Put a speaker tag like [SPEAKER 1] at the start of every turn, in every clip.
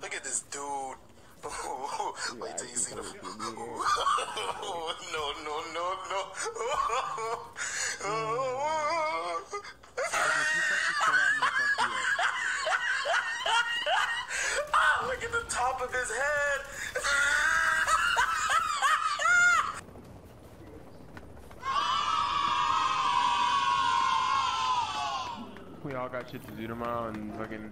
[SPEAKER 1] look at this dude. Wait till you see the. No, no, no, no. Look at the top of his head.
[SPEAKER 2] We all got shit to do tomorrow and fucking.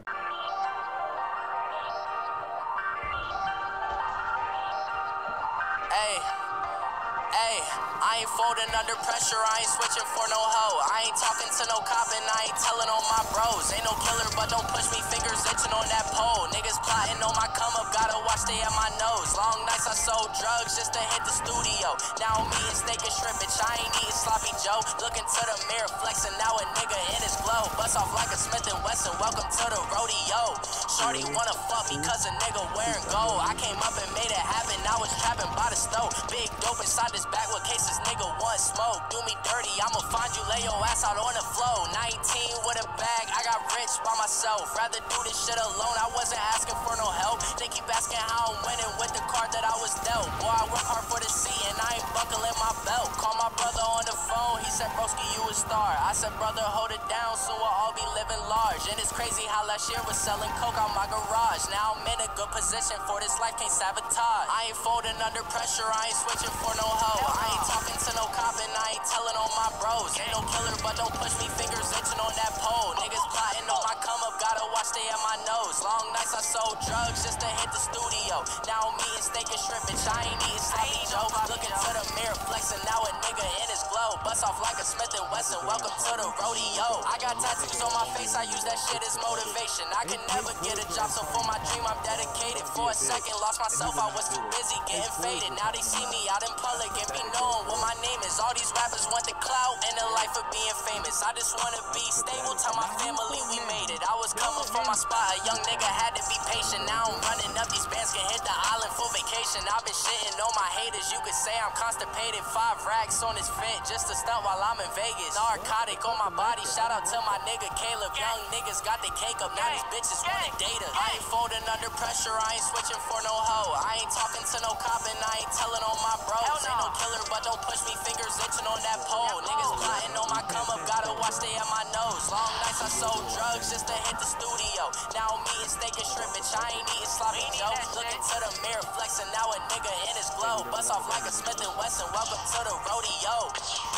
[SPEAKER 3] Hey, I ain't folding under pressure, I ain't switching for no hoe. I ain't talking to no cop and I ain't telling on my bros. Ain't no killer, but don't push me, fingers itching on that pole. Niggas plotting on my come up, gotta watch they at my nose. Long nights I sold drugs just to hit the studio. Now I'm eating steak and shrimp, bitch, I ain't eating sloppy Joe. Looking to the mirror, flexing, now a nigga in his glow. Bust off like a Smith & Wesson, welcome to the rodeo. Shorty wanna fuck me cause a nigga wearing gold. I came up and made it happen, I was trapping by the stove. Big dope inside this backwood cases, nigga want smoke. Do me dirty, I'ma find you, lay your ass out on the floor. 19 with a bag, I got rich by myself. Rather do this shit alone, I wasn't asking for no help. They keep asking how I'm winning with the card that I was dealt. Boy, I work hard for the seat and I ain't buckling my belt. Call my brother on the phone, he said, broski, you a star. I said, brother, hold it down, soon we'll all be living large. And it's crazy how last year was selling coke out my garage. Now I'm in a good position for this life, can't sabotage. I ain't folding under pressure, I ain't switching for no hoe. I ain't talking to no cop and I ain't telling on my bros. Ain't no killer, but don't push me, fingers itching on that pole. Niggas plotting on my come up, gotta watch they at my nose. Long nights I sold drugs just to hit the studio. Now I'm eating steak and shrimp, bitch, I ain't eating sloppy Joe. Looking to the mirror, flexing, now a nigga in his glow. Bust off like a Smith & Wesson, welcome to the rodeo. I got tattoos on my face, I use that shit as motivation. I can never get a job, so for my dream I'm dedicated. For a second, lost myself, I was too busy getting faded. Now they see me out in public and be knowing what my name is. All these rappers want the clout and the life of being famous. I just wanna be stable, tell my family we made it. I was coming from my spot, a young nigga had to be patient. Now I'm running up, these bands can hit the island for vacation. I've been shitting on my haters, you could say I'm constipated. 5 racks on his fit, just to stunt while I'm in Vegas. Narcotic on my body, shout out to my nigga Caleb. Young niggas got the cake up, now these bitches wanna date us. I ain't folding under pressure, I ain't switching for no hoe. I ain't talking to no cop and I ain't telling on my bros. Ain't no killer, but don't push me, fingers itching on that pole. Niggas plotting on my come up, gotta watch they at my nose. Long nights I sold drugs just to hit the studio. Now I'm eating steak and shrimp, bitch, I ain't eating sloppy Joe. Looking to the mirror, flexing, now a nigga in his glow. Bust off like a Smith & Wesson, welcome to the rodeo.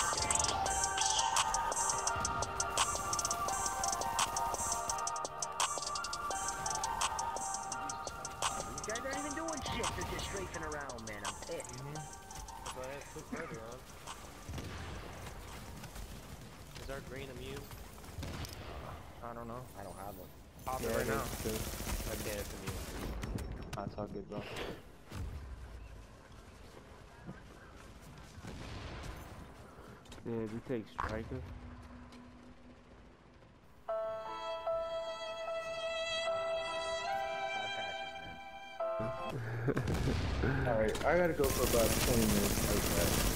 [SPEAKER 4] You guys aren't even doing shit, they're just strafing around, man. I'm pissed.
[SPEAKER 5] Go ahead, put further on. Is our green immune?
[SPEAKER 2] I don't know.
[SPEAKER 4] I don't have one.
[SPEAKER 2] Pop it right now.
[SPEAKER 5] Okay, it's immune.
[SPEAKER 2] That's all good, bro. Yeah, we take striker.
[SPEAKER 6] Alright, I gotta go for about 20 minutes like that.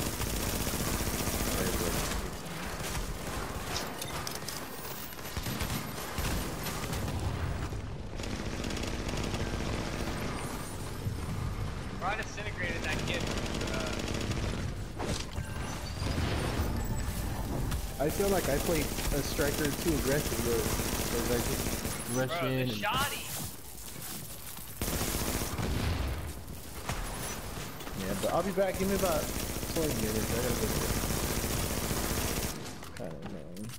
[SPEAKER 7] I disintegrated that kid.
[SPEAKER 6] I feel like I played a striker too aggressive though. Cause I just rush in
[SPEAKER 7] the
[SPEAKER 6] and...
[SPEAKER 7] shoddy.
[SPEAKER 6] Yeah, but I'll be back. Give me about 20 minutes. I gotta go. I don't know.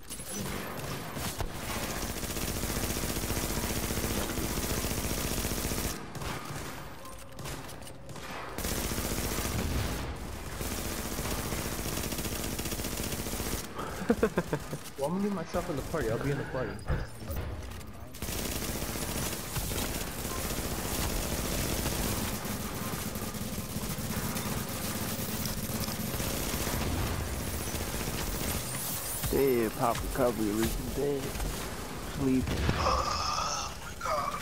[SPEAKER 6] Well, I'm gonna leave myself in the party. I'll be in the party.
[SPEAKER 2] Dead, pop recovery, reaching dead. Sleeping.
[SPEAKER 1] Oh my god.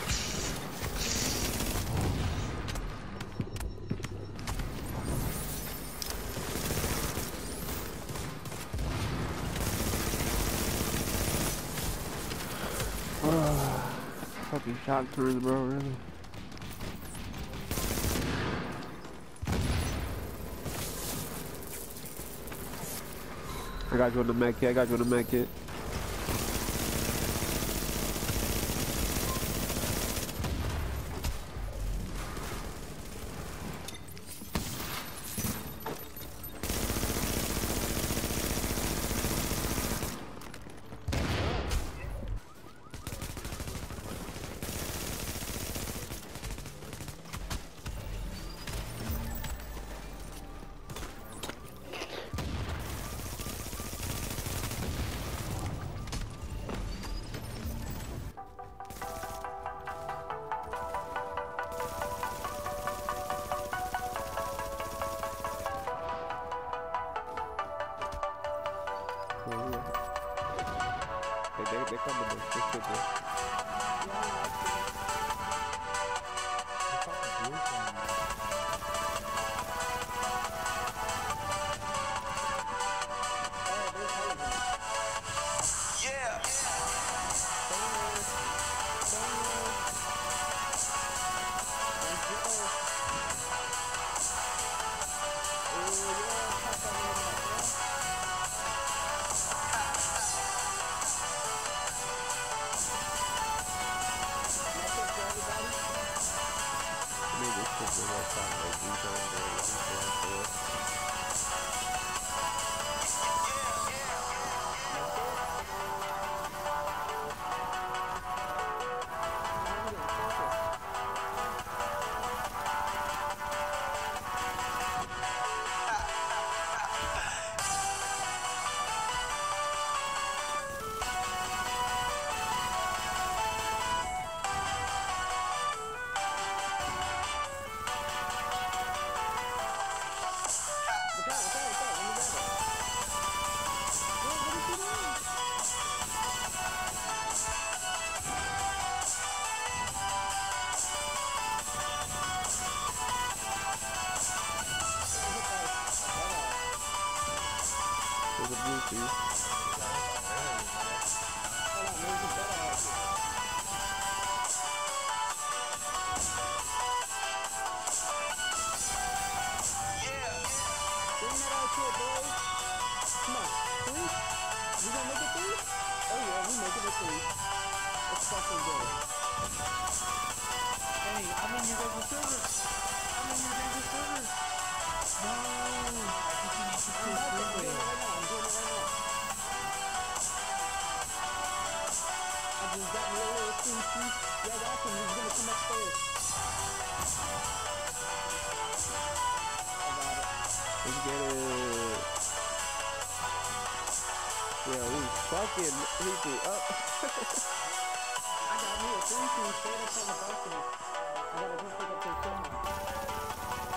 [SPEAKER 2] Fucking shot through, bro, really. I got you on the med kit. I got you on the med kit. They coming though. They sit there.
[SPEAKER 1] Yeah.
[SPEAKER 2] There's a blue for you. Let's get it. Yeah, we fucking people up.
[SPEAKER 4] I got me a 3-2 straight up on the balcony. I gotta go pick up their camera.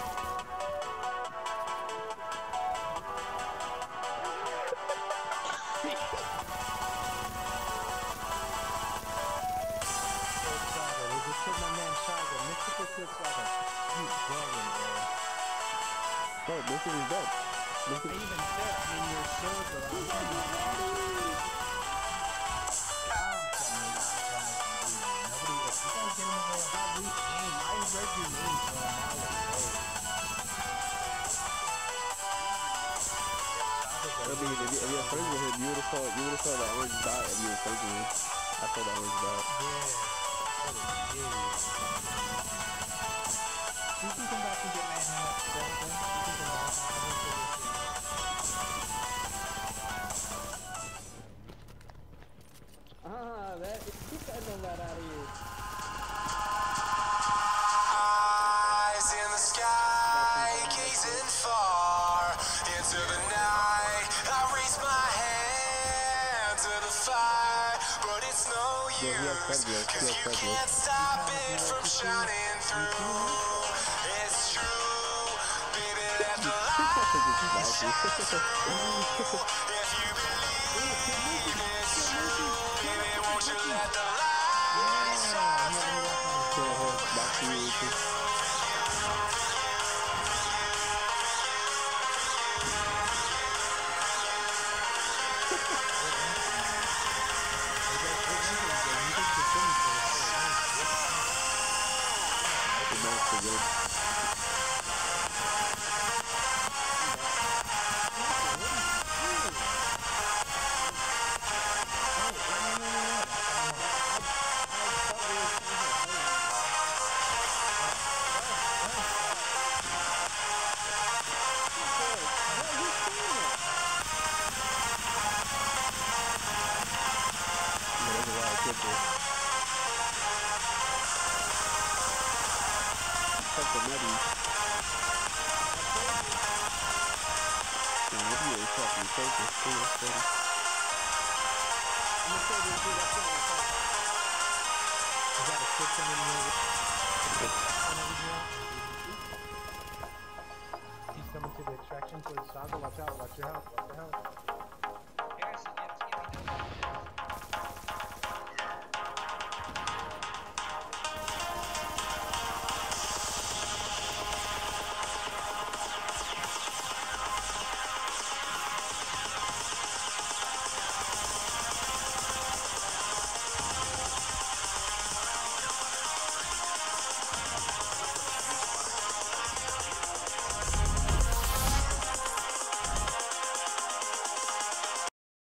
[SPEAKER 2] Bro, this is dead. This is
[SPEAKER 7] Even said, I mean, you're silver.
[SPEAKER 2] I mean, if you're friends with him, you would have saw the orange dot if you were friends with him. I saw the orange dot.
[SPEAKER 7] You can come back and get my hand up. You can come back.
[SPEAKER 4] That, get that nomad out of here.
[SPEAKER 1] Eyes in the sky, gazing far into the night. I raise my hand to the fire, but it's no use, cause you can't stop it from shining through. It's true, baby, let the light shine through. If you believe it's true, baby, won't you let the light shine through?
[SPEAKER 2] Back to you. triple. Fuck the nutty. Yeah, what are you fucking focus too? That's funny.
[SPEAKER 4] I'm gonna show you dude that's on the phone.
[SPEAKER 7] Is that a kitchen in here? He's coming to the extraction towards Saga. Watch out, watch your house, watch your house.